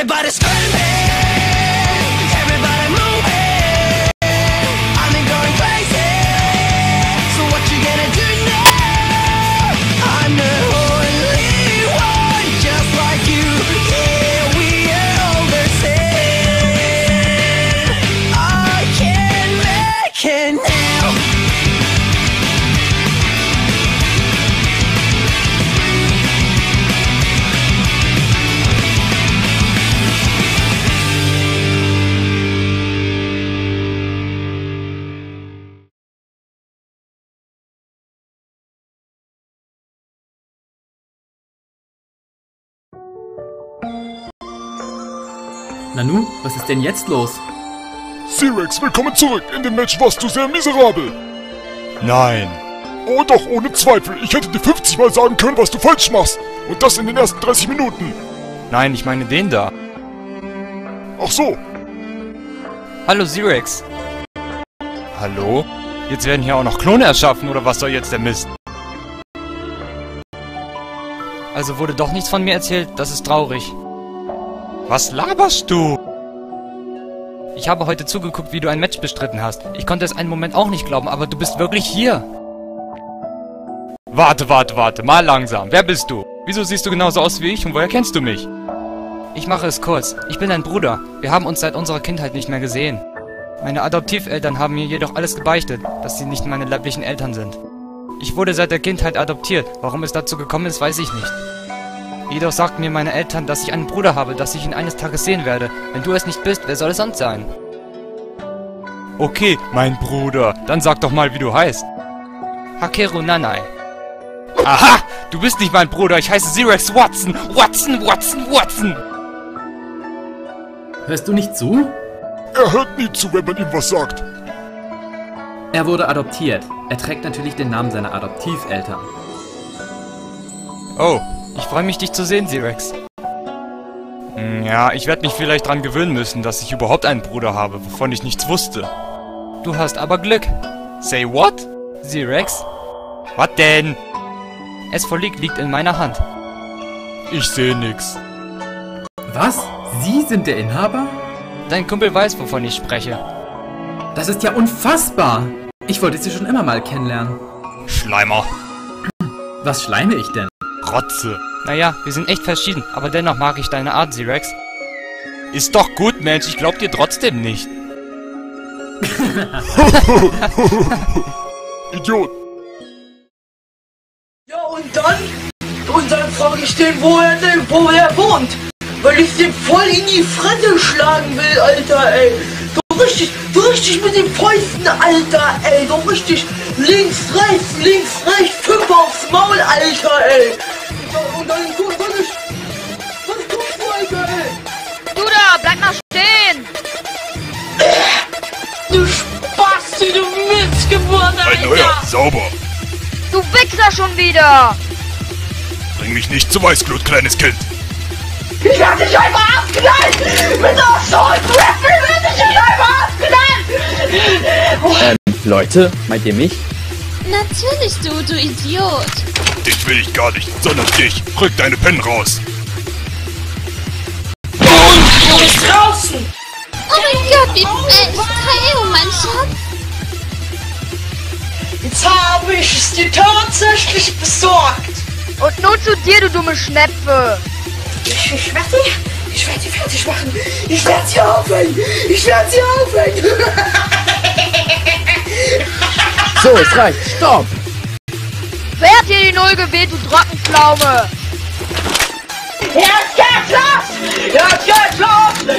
Everybody screaming, everybody moving. I mean going crazy. So what you gonna do now? I'm the only one just like you. Yeah, we are all the same. I can make it now. Nanu, was ist denn jetzt los? C-Rex, willkommen zurück. In dem Match warst du sehr miserabel. Nein. Oh doch, ohne Zweifel. Ich hätte dir 50 Mal sagen können, was du falsch machst. Und das in den ersten 30 Minuten. Nein, ich meine den da. Ach so. Hallo C-Rex. Hallo? Jetzt werden hier auch noch Klone erschaffen, oder was soll jetzt der Mist? Also wurde doch nichts von mir erzählt, das ist traurig. Was laberst du? Ich habe heute zugeguckt, wie du ein Match bestritten hast. Ich konnte es einen Moment auch nicht glauben, aber du bist wirklich hier. Warte, mal langsam. Wer bist du? Wieso siehst du genauso aus wie ich und woher kennst du mich? Ich mache es kurz. Ich bin dein Bruder. Wir haben uns seit unserer Kindheit nicht mehr gesehen. Meine Adoptiveltern haben mir jedoch alles gebeichtet, dass sie nicht meine leiblichen Eltern sind. Ich wurde seit der Kindheit adoptiert. Warum es dazu gekommen ist, weiß ich nicht. Jedoch sagten mir meine Eltern, dass ich einen Bruder habe, dass ich ihn eines Tages sehen werde. Wenn du es nicht bist, wer soll es sonst sein? Okay, mein Bruder. Dann sag doch mal, wie du heißt. Hakeru Nanai. Aha! Du bist nicht mein Bruder. Ich heiße C-Rex Watson. Watson! Hörst du nicht zu? Er hört nie zu, wenn man ihm was sagt. Er wurde adoptiert. Er trägt natürlich den Namen seiner Adoptiveltern. Oh, ich freue mich, dich zu sehen, C-Rex. Ja, ich werde mich vielleicht dran gewöhnen müssen, dass ich überhaupt einen Bruder habe, wovon ich nichts wusste. Du hast aber Glück. Say what? C-Rex? Was denn? S4League liegt in meiner Hand. Ich sehe nix. Was? Sie sind der Inhaber? Dein Kumpel weiß, wovon ich spreche. Das ist ja unfassbar! Ich wollte sie schon immer mal kennenlernen. Schleimer. Was schleime ich denn? Rotze. Naja, wir sind echt verschieden, aber dennoch mag ich deine Art, C-Rex. Ist doch gut, Mensch, ich glaub dir trotzdem nicht. Idiot. Ja, und dann frage ich den, wo er wohnt. Weil ich den voll in die Fresse schlagen will, Alter, ey. Du richtig mit den Fäusten, Alter, ey. Du richtig links, rechts, 5 aufs Maul, Alter, ey. Und dann was tust du, Alter, ey? Du da, bleib mal stehen! Du Spasti, du Missgeburt, Alter. Ein neuer, sauber. Du Wichser schon wieder! Bring mich nicht zu Weißglut, kleines Kind. Ich werde dich einfach abknallen! Mit der Assault Rifle werde ich dich einfach abknallen! Leute, meint ihr mich? Natürlich, du Idiot. Dich will ich gar nicht, sondern dich. Rück deine Pennen raus. Und du bist draußen! Oh mein Gott, wie Kaio, mein Schatz. Jetzt habe ich es dir tatsächlich besorgt! Und nun zu dir, du dumme Schnepfe! Ich werde sie fertig machen! Ich werde sie aufhängen! So, es reicht. Stopp! Wer hat hier die Null gewählt, du Trockenpflaume? Jetzt geht's los! Jetzt geht's los!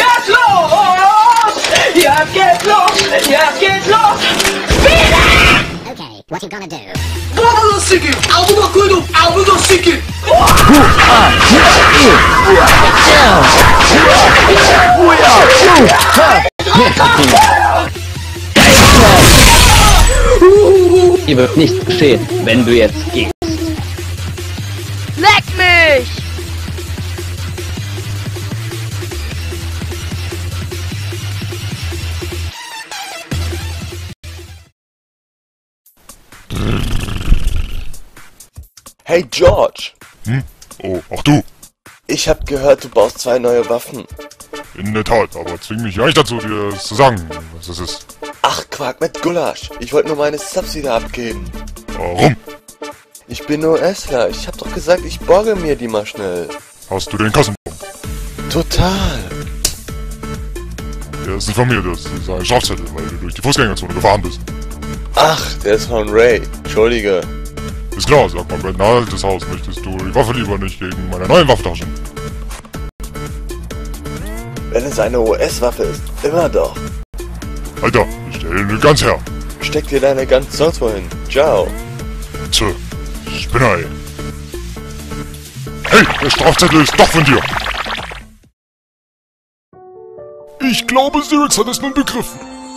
Wieder! Okay, what you gonna do? Vamos seguir! Alguma coisa! Vamos seguir! Hier wird nichts geschehen, wenn du jetzt gehst. Leck mich! Hey George! Oh, auch du? Ich hab gehört, du baust 2 neue Waffen. In der Tat, aber zwing mich ja nicht dazu, dir das zu sagen, was das ist. Ach, Quark mit Gulasch. Ich wollte nur meine Subs wieder abgeben. Warum? Ich bin nur Esler. Ich hab doch gesagt, ich borge mir die mal schnell. Hast du den Kassenbon? Total. Der ist nicht von mir, das ist ein Strafzettel, weil du durch die Fußgängerzone gefahren bist. Ach, der ist von Ray. Entschuldige. Ist klar, sag mal, bei ein altes Haus möchtest du die Waffe lieber nicht gegen meine neue Waffe tauschen. Wenn es eine US-Waffe ist, immer doch. Alter, ich stell dir ganz her. Steck dir deine Gans sonst wohin. Ciao. Tja, Spinnerei. Hey, der Strafzettel ist doch von dir. Ich glaube, Sirix hat es nun begriffen.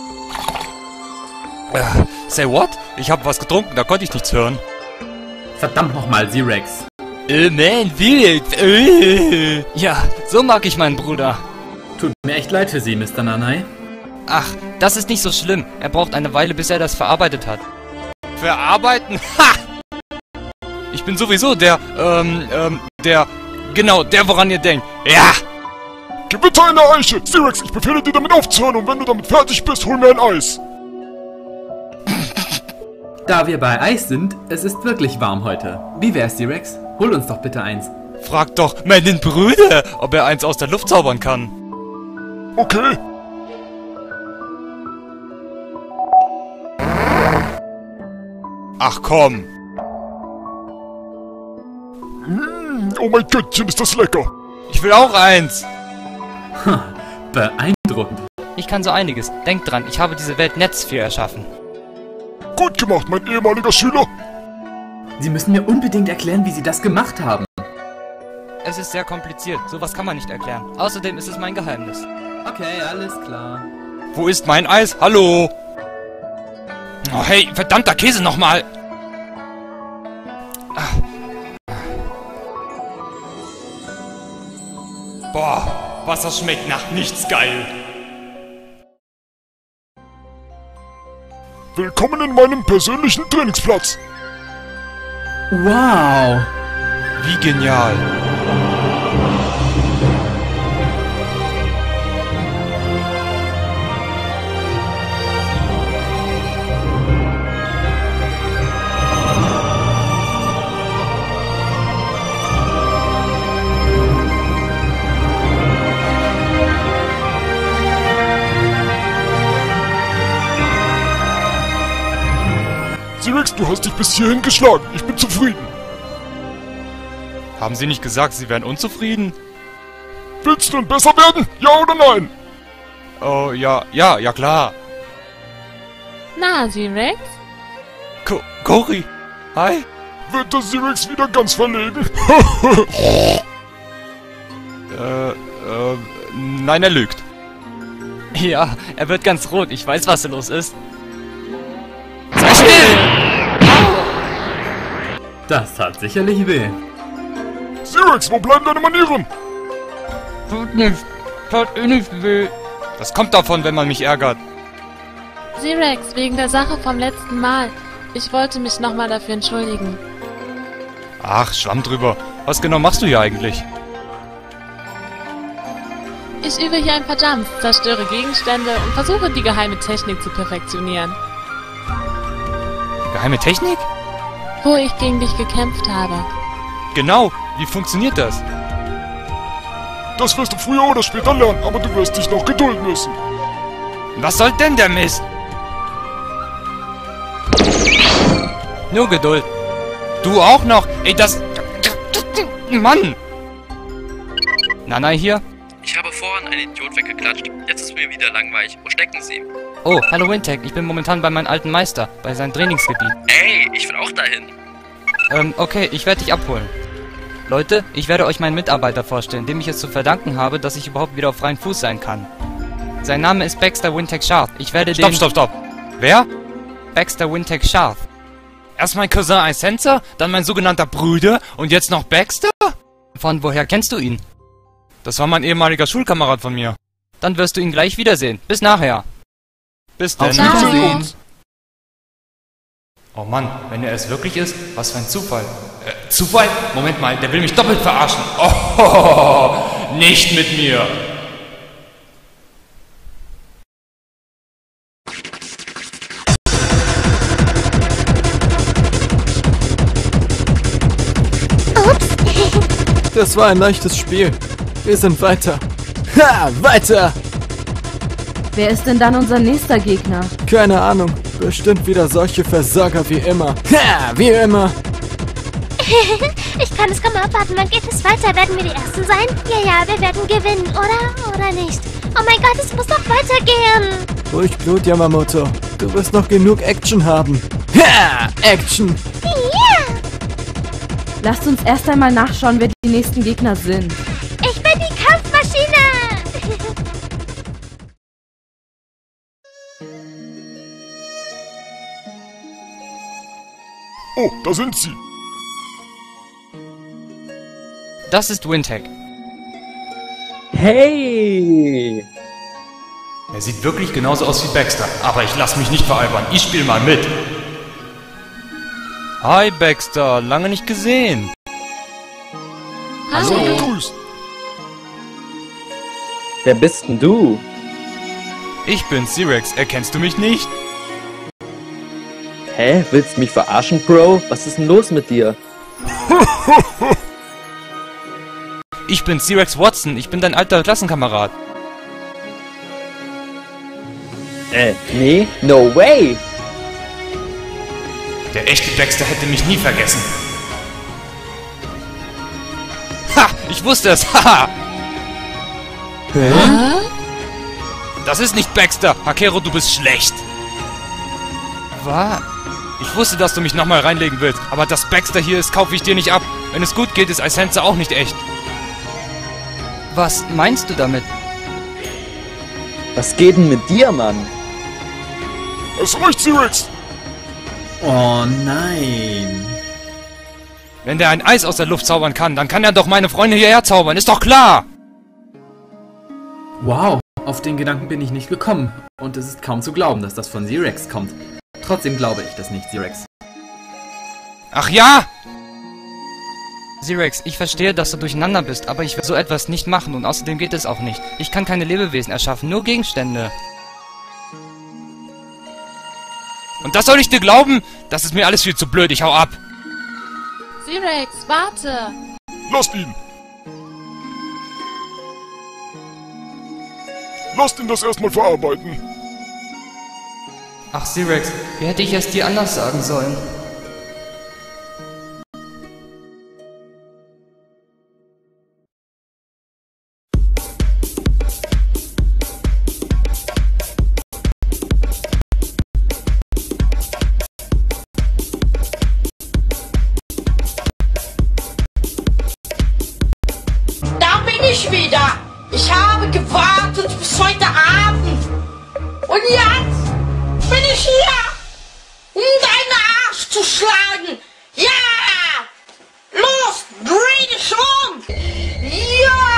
Say what? Ich hab was getrunken, da konnte ich nichts hören. Verdammt nochmal, Z-Rex. Man, Felix. Ja, so mag ich meinen Bruder. Tut mir echt leid für Sie, Mr. Nanai. Ach, das ist nicht so schlimm. Er braucht eine Weile, bis er das verarbeitet hat. Verarbeiten? Ha! Ich bin sowieso genau, der, woran ihr denkt. Ja! Gewitter in der Eiche! Sirix, ich befehle dir damit aufzuhören und wenn du damit fertig bist, hol mir ein Eis. Da wir bei Eis sind, es ist wirklich warm heute. Wie wär's, Z-Rex? Hol uns doch bitte eins. Frag doch meinen Bruder, ob er eins aus der Luft zaubern kann. Okay. Ach komm. Oh mein Göttchen, ist das lecker. Ich will auch eins. Beeindruckend. Ich kann so einiges. Denk dran, ich habe diese Welt Netzvier erschaffen. Gut gemacht, mein ehemaliger Schüler. Sie müssen mir unbedingt erklären, wie Sie das gemacht haben. Es ist sehr kompliziert, sowas kann man nicht erklären. Außerdem ist es mein Geheimnis. Okay, alles klar. Wo ist mein Eis? Hallo? Oh, hey, verdammter Käse nochmal! Boah, Wasser schmeckt nach nichts geil. Willkommen in meinem persönlichen Trainingsplatz. Wow. Wie genial. Sirix, du hast dich bis hierhin geschlagen. Ich bin zufrieden. Haben Sie nicht gesagt, Sie wären unzufrieden? Willst du denn besser werden? Ja oder nein? Oh, ja klar. Na, Z-Rex? Cory, hi. Wird der Sirix wieder ganz verlegen? Nein, er lügt. Ja, er wird ganz rot. Ich weiß, was los ist. Sei still! Das tat sicherlich weh. Sirix, wo bleiben deine Manieren? Tut nicht. Tat eh nicht weh. Das kommt davon, wenn man mich ärgert. Z-Rex, wegen der Sache vom letzten Mal. Ich wollte mich nochmal dafür entschuldigen. Ach, Schwamm drüber. Was genau machst du hier eigentlich? Ich übe hier ein paar Jumps, zerstöre Gegenstände und versuche die geheime Technik zu perfektionieren. Geheime Technik? Wo ich gegen dich gekämpft habe. Genau. Wie funktioniert das? Das wirst du früher oder später lernen, aber du wirst dich noch gedulden müssen. Was soll denn der Mist? Nur Geduld. Du auch noch? Ey, das... Mann! Nanai hier? Ich habe vorhin einen Idiot weggeklatscht. Jetzt ist mir wieder langweilig. Wo stecken Sie? Oh, hallo Wintech. Ich bin momentan bei meinem alten Meister, bei seinem Trainingsgebiet. Ey, ich will auch dahin. Okay, ich werde dich abholen. Leute, ich werde euch meinen Mitarbeiter vorstellen, dem ich es zu verdanken habe, dass ich überhaupt wieder auf freien Fuß sein kann. Sein Name ist Baxter Wintech Sharp. Ich werde Stopp. Wer? Baxter Wintech Sharp. Erst mein Cousin Isenza, dann mein sogenannter Bruder und jetzt noch Baxter? Von woher kennst du ihn? Das war mein ehemaliger Schulkamerad von mir. Dann wirst du ihn gleich wiedersehen. Bis nachher. Bis dann. Ciao. Oh Mann, wenn er es wirklich ist, was für ein Zufall. Zufall? Moment mal, der will mich doppelt verarschen. Oh, nicht mit mir. Das war ein leichtes Spiel. Wir sind weiter. Ha, weiter! Wer ist denn dann unser nächster Gegner? Keine Ahnung. Bestimmt wieder solche Versager wie immer. Ha, wie immer. Ich kann es kaum abwarten. Wann geht es weiter? Werden wir die Ersten sein? Ja, wir werden gewinnen, oder? Oder nicht? Oh mein Gott, es muss doch weitergehen. Ruhig Blut, Yamamoto. Du wirst noch genug Action haben. Ha, Action! Ja! Lasst uns erst einmal nachschauen, wer die nächsten Gegner sind. Ich bin die Kampfmaschine! Oh, da sind sie. Das ist Wintech. Hey! Er sieht wirklich genauso aus wie Baxter, aber ich lass mich nicht veralbern. Ich spiel mal mit. Hi Baxter, lange nicht gesehen. So, gegrüßt. Wer bist denn du? Ich bin C-Rex, erkennst du mich nicht? Hä? Willst du mich verarschen, Bro? Was ist denn los mit dir? Ich bin C-Rex Watson, ich bin dein alter Klassenkamerad. Nee, no way! Der echte Baxter hätte mich nie vergessen. Ha! Ich wusste es! Haha! Hä? Das ist nicht Baxter! Hakero, du bist schlecht! Was? Ich wusste, dass du mich nochmal reinlegen willst, aber das Baxter hier ist, kaufe ich dir nicht ab. Wenn es gut geht, ist Isense auch nicht echt. Was meinst du damit? Was geht denn mit dir, Mann? Es reicht, C-Rex! Oh nein. Wenn der ein Eis aus der Luft zaubern kann, dann kann er doch meine Freunde hierher zaubern, ist doch klar! Wow, auf den Gedanken bin ich nicht gekommen. Und es ist kaum zu glauben, dass das von C-Rex kommt. Trotzdem glaube ich das nicht, C-Rex. Ach ja! C-Rex, ich verstehe, dass du durcheinander bist, aber ich will so etwas nicht machen und außerdem geht es auch nicht. Ich kann keine Lebewesen erschaffen, nur Gegenstände. Und das soll ich dir glauben? Das ist mir alles viel zu blöd, ich hau ab. C-Rex, warte! Lasst ihn! Lasst ihn das erstmal verarbeiten. Ach, C-Rex, wie hätte ich es dir anders sagen sollen? Da bin ich wieder. Ich habe gewartet bis heute Abend. Und jetzt bin ich hier, um deinen Arsch zu schlagen. Ja! Los, dreh dich um. Ja!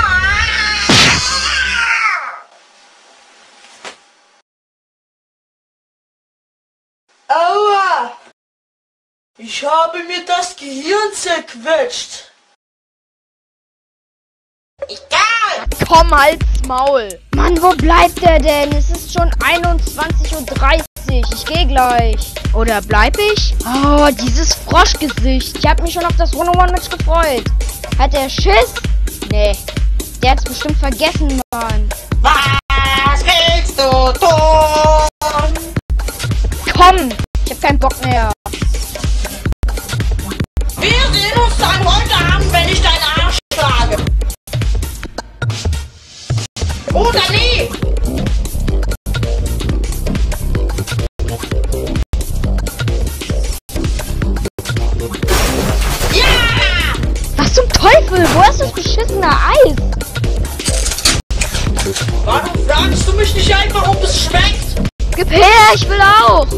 Aua! Ich habe mir das Gehirn zerquetscht. Egal! Komm, halt's Maul! Mann, wo bleibt der denn? Es ist schon 21:30 Uhr. Ich geh gleich. Oder bleib ich? Oh, dieses Froschgesicht. Ich hab mich schon auf das One-on-One-Match gefreut. Hat der Schiss? Nee. Der hat's bestimmt vergessen, Mann. Was willst du tun? Komm! Ich hab keinen Bock mehr. Wir sehen uns dann heute Abend, wenn ich deinen Arsch schlage. Oder nie! Ja! Was zum Teufel? Wo ist das beschissene Eis? Warum fragst du mich nicht einfach, ob es schmeckt? Gib her, ich will auch!